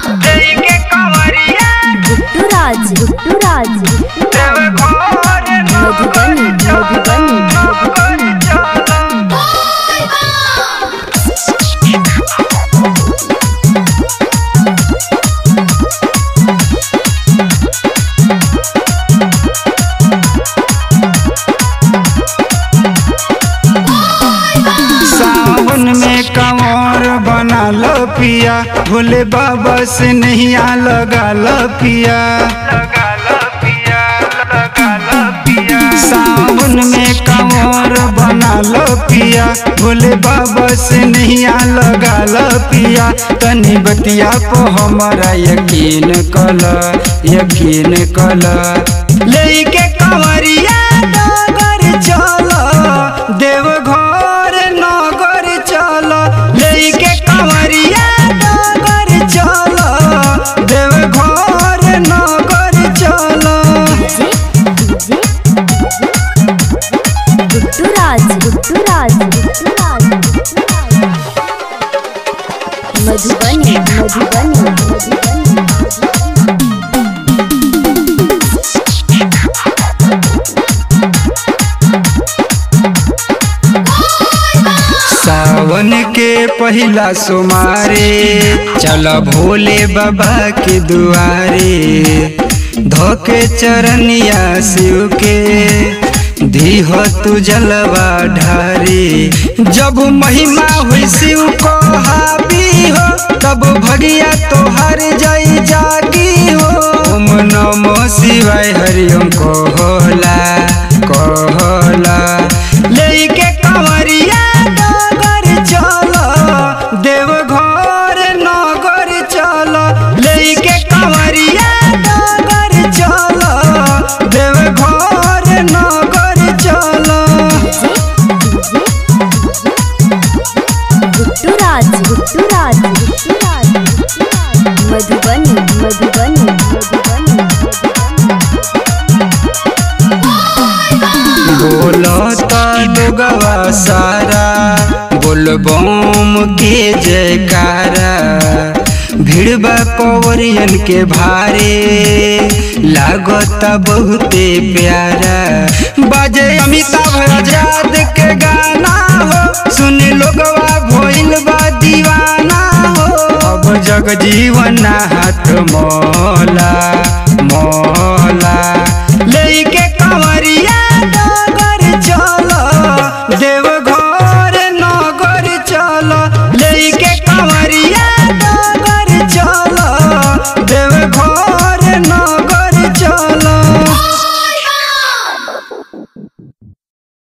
लेके कंवरिया गुड्डू राज मधुबनी बना लो पिया, भोले बाबा से नैया लगा लो पिया, सावन में कंवर बना लो पिया, भोले बाबा से नैया लगा लो पिया। तनी बतिया को हमारा यकीन कल लेके कंवरिया नगर चलो, देवघर नगर चलो, लेके कंवरिया नगर चलो, देवघर नगर चलो। गुड्डू राज मधुबनी सावन के पहला सोमारे चलो भोले बाबा के दुआरे, धोके चरनिया शिव के धीह तू जलवा ढारे। जब महिमा हुई शिव को हावी हो, तब भगिया तो हर जाई जागी हो। ओम नमो शिवाय हरिओम कहला लेके कंवरिया नगर चलो, देवघर नगर चलो, लेके कंवरिया नगर चलो, देवघर नगर चलो। गुड्डू राज मधुबनी बोलता लोगवा सारा, बोलबम के जयकारा। भीड़बा कंवरियन के भारे, लागता बहुते प्यारा। बाजे अमिताभ आजाद के गाना हो, सुन लोगवा भोइल बा दीवाना हो। अब जग जीवन हाथ मोला